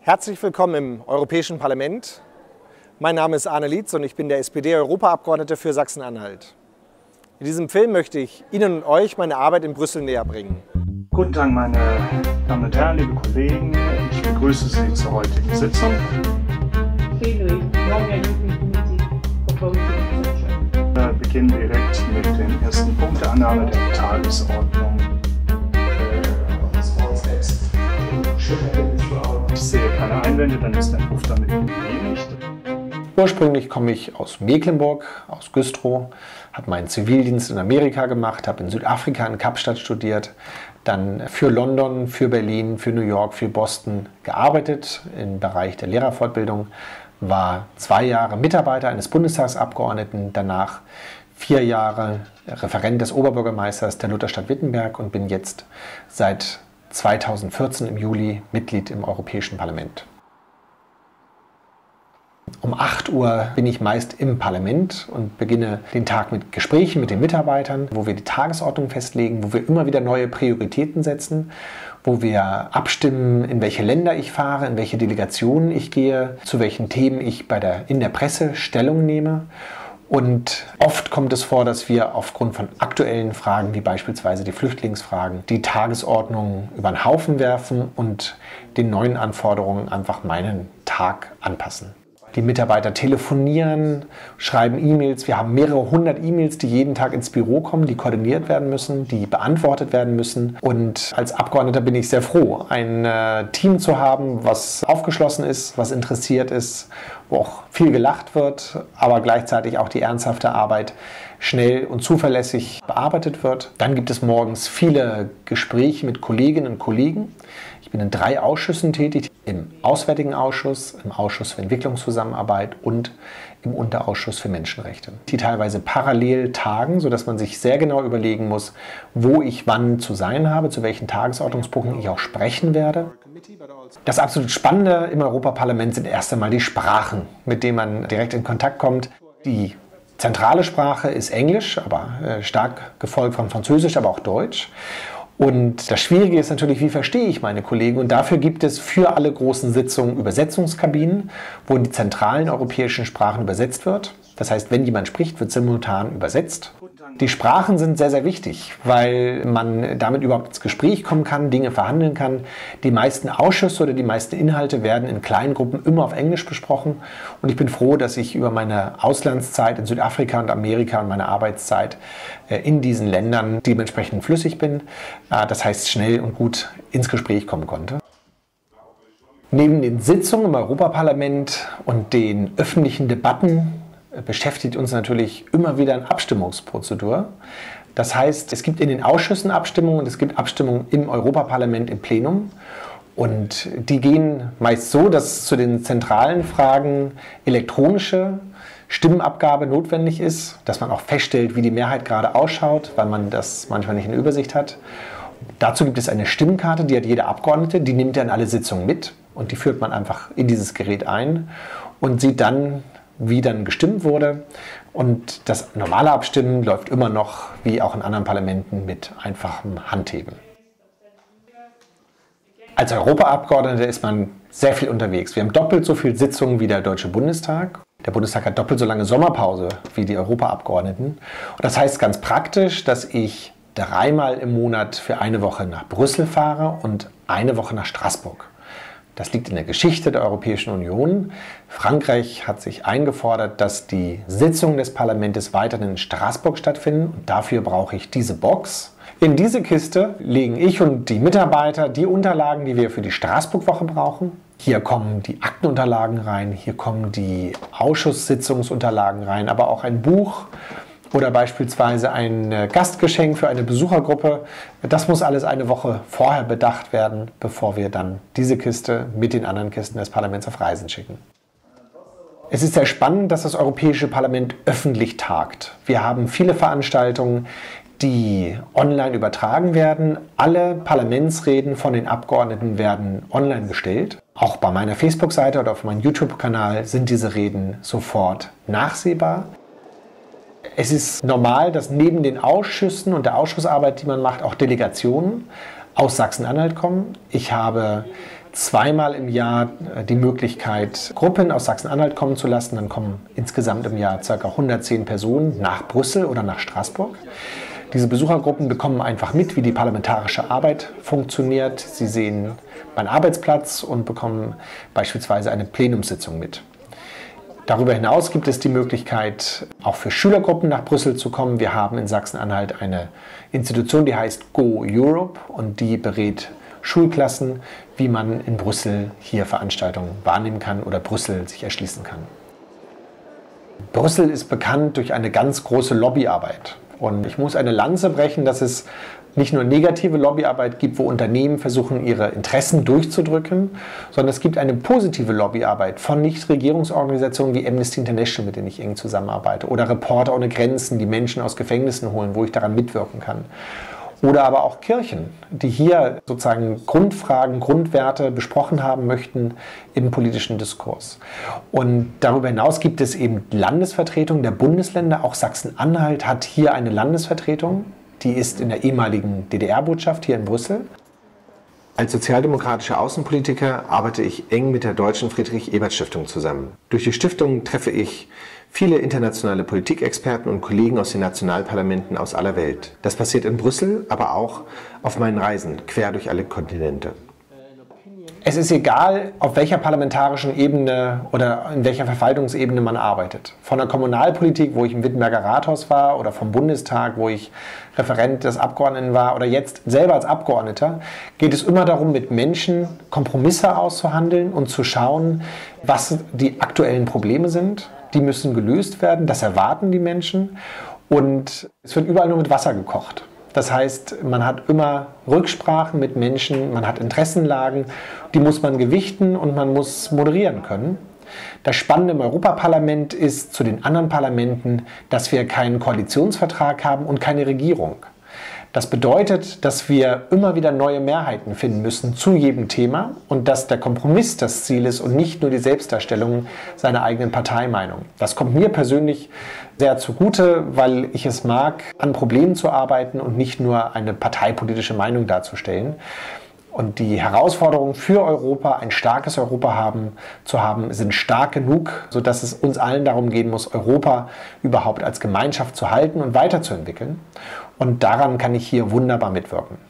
Herzlich willkommen im Europäischen Parlament. Mein Name ist Arne Lietz und ich bin der SPD-Europaabgeordnete für Sachsen-Anhalt. In diesem Film möchte ich Ihnen und euch meine Arbeit in Brüssel näher bringen. Guten Tag, meine Damen und Herren, liebe Kollegen. Ich begrüße Sie zur heutigen Sitzung. Wir beginnen direkt mit dem ersten Punkt, der Annahme der Tagesordnung. Ich sehe keine Einwände, dann ist der Entwurf damit genehmigt. Ursprünglich komme ich aus Mecklenburg, aus Güstrow, habe meinen Zivildienst in Amerika gemacht, habe in Südafrika in Kapstadt studiert, dann für London, für Berlin, für New York, für Boston gearbeitet im Bereich der Lehrerfortbildung, war 2 Jahre Mitarbeiter eines Bundestagsabgeordneten, danach 4 Jahre Referent des Oberbürgermeisters der Lutherstadt Wittenberg und bin jetzt seit 2014 im Juli Mitglied im Europäischen Parlament. Um 8 Uhr bin ich meist im Parlament und beginne den Tag mit Gesprächen mit den Mitarbeitern, wo wir die Tagesordnung festlegen, wo wir immer wieder neue Prioritäten setzen, wo wir abstimmen, in welche Länder ich fahre, in welche Delegationen ich gehe, zu welchen Themen ich in der Presse Stellung nehme. Und oft kommt es vor, dass wir aufgrund von aktuellen Fragen, wie beispielsweise die Flüchtlingsfragen, die Tagesordnung über den Haufen werfen und den neuen Anforderungen einfach meinen Tag anpassen. Die Mitarbeiter telefonieren, schreiben E-Mails. Wir haben mehrere 100 E-Mails, die jeden Tag ins Büro kommen, die koordiniert werden müssen, die beantwortet werden müssen. Und als Abgeordneter bin ich sehr froh, ein Team zu haben, was aufgeschlossen ist, was interessiert ist, wo auch viel gelacht wird, aber gleichzeitig auch die ernsthafte Arbeit schnell und zuverlässig bearbeitet wird. Dann gibt es morgens viele Gespräche mit Kolleginnen und Kollegen. Ich bin in 3 Ausschüssen tätig, im Auswärtigen Ausschuss, im Ausschuss für Entwicklungszusammenarbeit und im Unterausschuss für Menschenrechte. Die teilweise parallel tagen, sodass man sich sehr genau überlegen muss, wo ich wann zu sein habe, zu welchen Tagesordnungspunkten ich auch sprechen werde. Das absolut Spannende im Europaparlament sind erst einmal die Sprachen, mit denen man direkt in Kontakt kommt. Die zentrale Sprache ist Englisch, aber stark gefolgt von Französisch, aber auch Deutsch. Und das Schwierige ist natürlich, wie verstehe ich meine Kollegen? Und dafür gibt es für alle großen Sitzungen Übersetzungskabinen, wo in die zentralen europäischen Sprachen übersetzt wird. Das heißt, wenn jemand spricht, wird simultan übersetzt. Die Sprachen sind sehr, sehr wichtig, weil man damit überhaupt ins Gespräch kommen kann, Dinge verhandeln kann. Die meisten Ausschüsse oder die meisten Inhalte werden in kleinen Gruppen immer auf Englisch besprochen. Und ich bin froh, dass ich über meine Auslandszeit in Südafrika und Amerika und meine Arbeitszeit in diesen Ländern dementsprechend flüssig bin. Das heißt, schnell und gut ins Gespräch kommen konnte. Neben den Sitzungen im Europaparlament und den öffentlichen Debatten beschäftigt uns natürlich immer wieder eine Abstimmungsprozedur. Das heißt, es gibt in den Ausschüssen Abstimmungen und es gibt Abstimmungen im Europaparlament im Plenum. Und die gehen meist so, dass zu den zentralen Fragen elektronische Stimmenabgabe notwendig ist, dass man auch feststellt, wie die Mehrheit gerade ausschaut, weil man das manchmal nicht in der Übersicht hat. Dazu gibt es eine Stimmkarte, die hat jeder Abgeordnete, die nimmt er in alle Sitzungen mit und die führt man einfach in dieses Gerät ein und sieht dann, wie dann gestimmt wurde. Und das normale Abstimmen läuft immer noch, wie auch in anderen Parlamenten, mit einfachem Handheben. Als Europaabgeordneter ist man sehr viel unterwegs. Wir haben doppelt so viele Sitzungen wie der Deutsche Bundestag. Der Bundestag hat doppelt so lange Sommerpause wie die Europaabgeordneten. Und das heißt ganz praktisch, dass ich 3-mal im Monat für eine Woche nach Brüssel fahre und eine Woche nach Straßburg. Das liegt in der Geschichte der Europäischen Union. Frankreich hat sich eingefordert, dass die Sitzungen des Parlaments weiterhin in Straßburg stattfinden. Und dafür brauche ich diese Box. In diese Kiste legen ich und die Mitarbeiter die Unterlagen, die wir für die Straßburg-Woche brauchen. Hier kommen die Aktenunterlagen rein, hier kommen die Ausschusssitzungsunterlagen rein, aber auch ein Buch oder beispielsweise ein Gastgeschenk für eine Besuchergruppe. Das muss alles eine Woche vorher bedacht werden, bevor wir dann diese Kiste mit den anderen Kisten des Parlaments auf Reisen schicken. Es ist sehr spannend, dass das Europäische Parlament öffentlich tagt. Wir haben viele Veranstaltungen, die online übertragen werden. Alle Parlamentsreden von den Abgeordneten werden online gestellt. Auch bei meiner Facebook-Seite oder auf meinem YouTube-Kanal sind diese Reden sofort nachsehbar. Es ist normal, dass neben den Ausschüssen und der Ausschussarbeit, die man macht, auch Delegationen aus Sachsen-Anhalt kommen. Ich habe zweimal im Jahr die Möglichkeit, Gruppen aus Sachsen-Anhalt kommen zu lassen. Dann kommen insgesamt im Jahr ca. 110 Personen nach Brüssel oder nach Straßburg. Diese Besuchergruppen bekommen einfach mit, wie die parlamentarische Arbeit funktioniert. Sie sehen meinen Arbeitsplatz und bekommen beispielsweise eine Plenumssitzung mit. Darüber hinaus gibt es die Möglichkeit, auch für Schülergruppen nach Brüssel zu kommen. Wir haben in Sachsen-Anhalt eine Institution, die heißt Go Europe, und die berät Schulklassen, wie man in Brüssel hier Veranstaltungen wahrnehmen kann oder Brüssel sich erschließen kann. Brüssel ist bekannt durch eine ganz große Lobbyarbeit. Und ich muss eine Lanze brechen, dass es nicht nur negative Lobbyarbeit gibt, wo Unternehmen versuchen, ihre Interessen durchzudrücken, sondern es gibt eine positive Lobbyarbeit von Nichtregierungsorganisationen wie Amnesty International, mit denen ich eng zusammenarbeite, oder Reporter ohne Grenzen, die Menschen aus Gefängnissen holen, wo ich daran mitwirken kann. Oder aber auch Kirchen, die hier sozusagen Grundfragen, Grundwerte besprochen haben möchten im politischen Diskurs. Und darüber hinaus gibt es eben Landesvertretungen der Bundesländer. Auch Sachsen-Anhalt hat hier eine Landesvertretung. Die ist in der ehemaligen DDR-Botschaft hier in Brüssel. Als sozialdemokratischer Außenpolitiker arbeite ich eng mit der Deutschen Friedrich-Ebert-Stiftung zusammen. Durch die Stiftung treffe ich viele internationale Politikexperten und Kollegen aus den Nationalparlamenten aus aller Welt. Das passiert in Brüssel, aber auch auf meinen Reisen quer durch alle Kontinente. Es ist egal, auf welcher parlamentarischen Ebene oder in welcher Verwaltungsebene man arbeitet. Von der Kommunalpolitik, wo ich im Wittenberger Rathaus war, oder vom Bundestag, wo ich Referent des Abgeordneten war, oder jetzt selber als Abgeordneter, geht es immer darum, mit Menschen Kompromisse auszuhandeln und zu schauen, was die aktuellen Probleme sind. Die müssen gelöst werden, das erwarten die Menschen, und es wird überall nur mit Wasser gekocht. Das heißt, man hat immer Rücksprachen mit Menschen, man hat Interessenlagen, die muss man gewichten und man muss moderieren können. Das Spannende im Europaparlament ist zu den anderen Parlamenten, dass wir keinen Koalitionsvertrag haben und keine Regierung. Das bedeutet, dass wir immer wieder neue Mehrheiten finden müssen zu jedem Thema und dass der Kompromiss das Ziel ist und nicht nur die Selbstdarstellung seiner eigenen Parteimeinung. Das kommt mir persönlich sehr zugute, weil ich es mag, an Problemen zu arbeiten und nicht nur eine parteipolitische Meinung darzustellen. Und die Herausforderungen für Europa, ein starkes Europa zu haben, sind stark genug, sodass es uns allen darum gehen muss, Europa überhaupt als Gemeinschaft zu halten und weiterzuentwickeln. Und daran kann ich hier wunderbar mitwirken.